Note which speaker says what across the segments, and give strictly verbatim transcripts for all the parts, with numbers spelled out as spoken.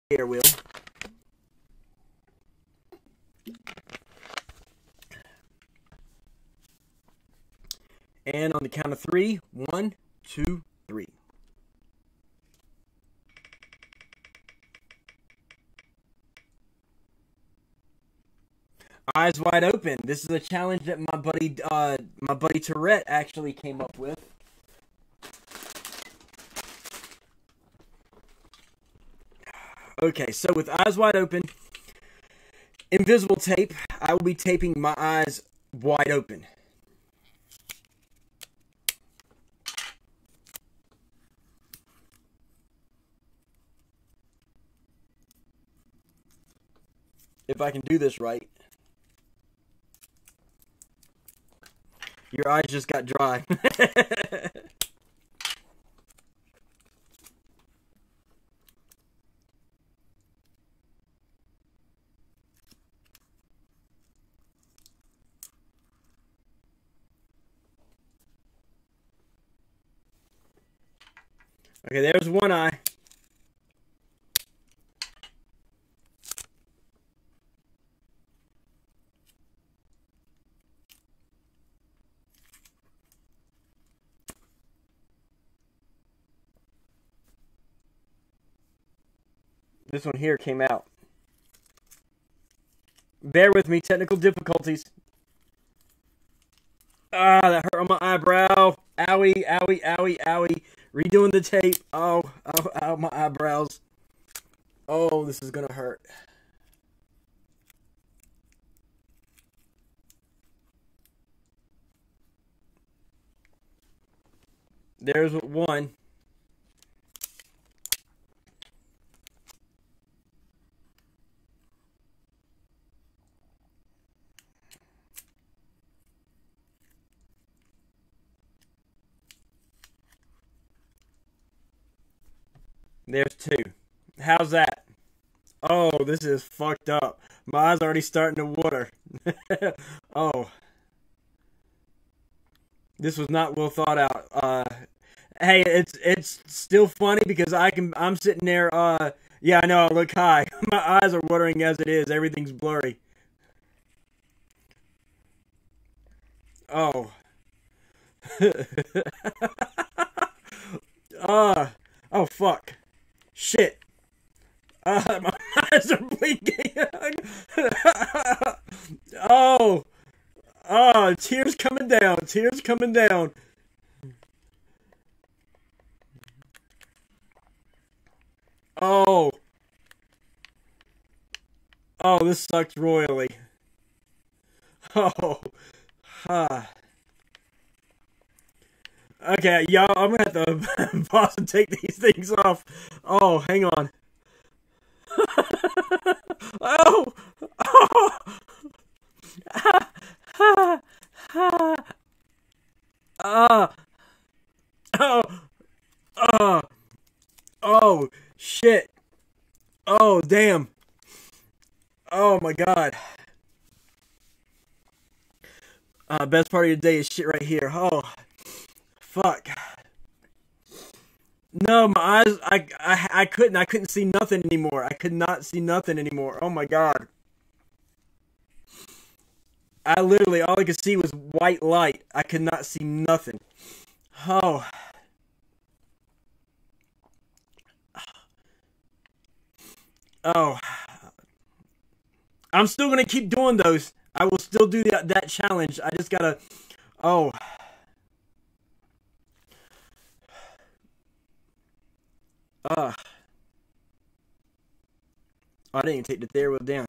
Speaker 1: air wheel. And on the count of three, one, two, three. Eyes wide open. This is a challenge that my buddy, uh, my buddy Terret actually came up with. Okay, so with eyes wide open, invisible tape, I will be taping my eyes wide open. If I can do this right. Your eyes just got dry. Okay, there's one eye. This one here came out. Bear with me, technical difficulties. Ah, that hurt on my eyebrow. Owie, owie, owie, owie. Redoing the tape. Oh, oh, ow, my eyebrows. Oh, this is gonna hurt. There's one. There's two. How's that? Oh, this is fucked up. My eyes already starting to water. Oh. This was not well thought out. Uh, hey, it's it's still funny because I can I'm sitting there. Uh, yeah, I know I look high. My eyes are watering as it is. Everything's blurry. Oh. uh, oh fuck. Shit. Uh, my eyes are blinking. Oh. Oh, tears coming down. Tears coming down. Oh. Oh, this sucks royally. Oh. Huh. Okay, y'all, I'm gonna have to pause and take these things off. Oh, hang on. Oh! Oh! Ah! Ah! Ah! Ah! Oh! Oh! Oh! Shit! Oh, damn! Oh my god! Uh, best part of your day is shit right here. Oh, fuck! No, my eyes, I, I, I couldn't, I couldn't see nothing anymore. I could not see nothing anymore. Oh my god. I literally, all I could see was white light. I could not see nothing. Oh. Oh. I'm still going to keep doing those. I will still do that, that challenge. I just gotta, oh. Uh. Oh, I didn't even take the stair wheel down.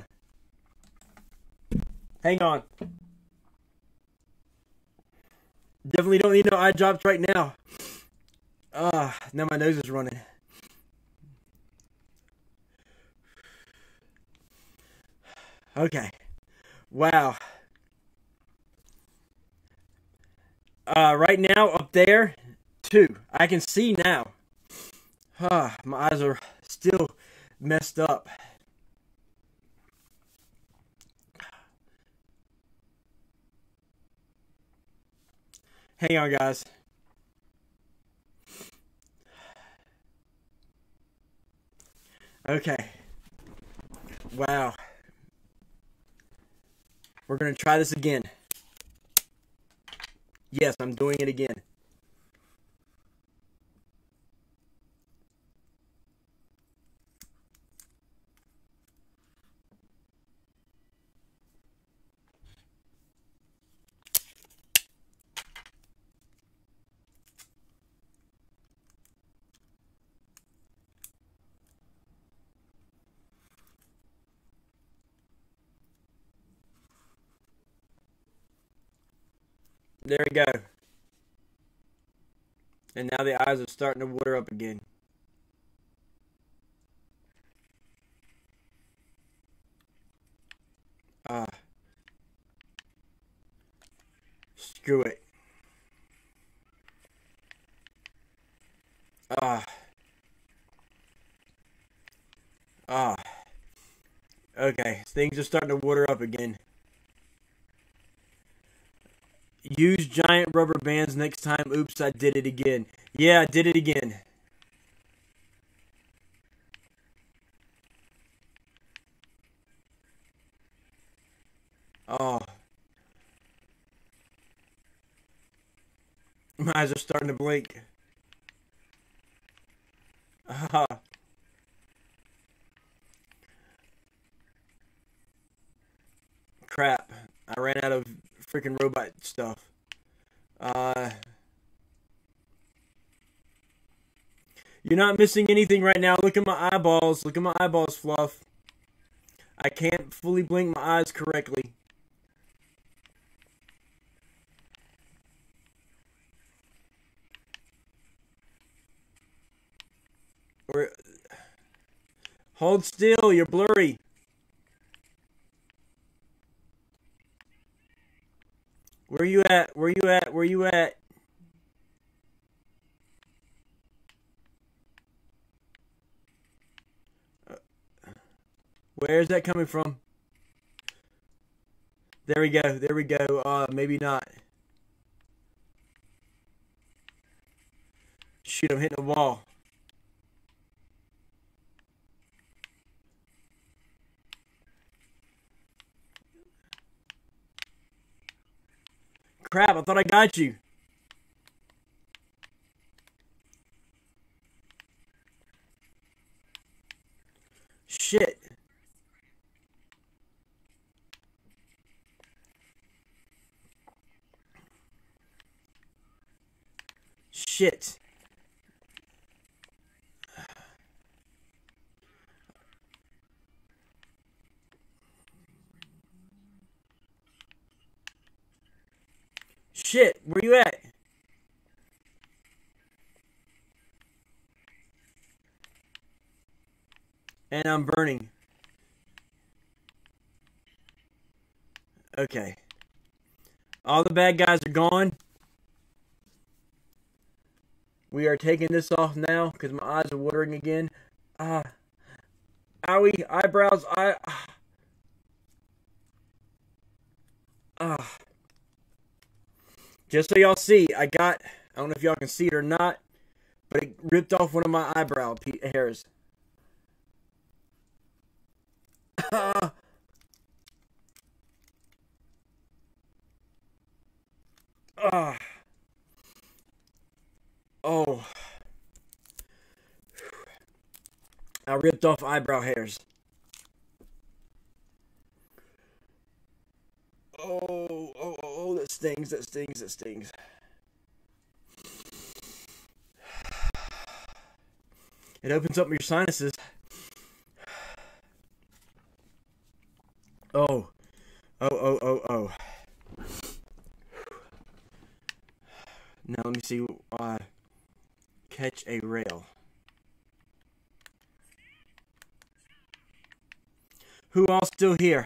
Speaker 1: Hang on. Definitely don't need no eye drops right now. Ah, uh, now my nose is running. Okay. Wow. Uh, right now, up there, two. I can see now. Ah, my eyes are still messed up. Hang on, guys. Okay. Wow. We're going to try this again. Yes, I'm doing it again. There we go. And now the eyes are starting to water up again. Ah. Uh, screw it. Ah. Ah. Okay, things are starting to water up again. Use giant rubber bands next time. Oops, I did it again. Yeah, I did it again. Oh. My eyes are starting to blink. Ah. Crap. I ran out of freaking robot stuff. Uh, you're not missing anything right now. Look at my eyeballs. Look at my eyeballs, Fluff. I can't fully blink my eyes correctly. Or, hold still. You're blurry. Where you at? Where you at? Where you at? Where is that coming from? There we go. There we go. Uh, maybe not. Shoot, I'm hitting the wall. Crap, I thought I got you. Shit. Shit. Shit, where you at? And I'm burning. Okay. All the bad guys are gone. We are taking this off now because my eyes are watering again. Ah. Owie, eyebrows, eye. Ah. Ah. Just so y'all see, I got, I don't know if y'all can see it or not, but it ripped off one of my eyebrow hairs. Ah. Ah. Oh. I ripped off eyebrow hairs. Oh, oh, oh, that stings, that stings, that stings. It opens up your sinuses. Oh, oh, oh, oh, oh. Now let me see. Uh, catch a rail. Who all still here?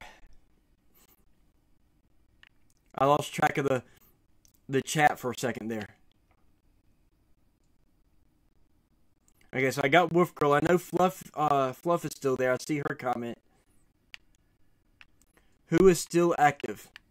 Speaker 1: I lost track of the the chat for a second there. Okay, so I got Wolf Girl. I know Fluff uh Fluff is still there. I see her comment. Who is still active?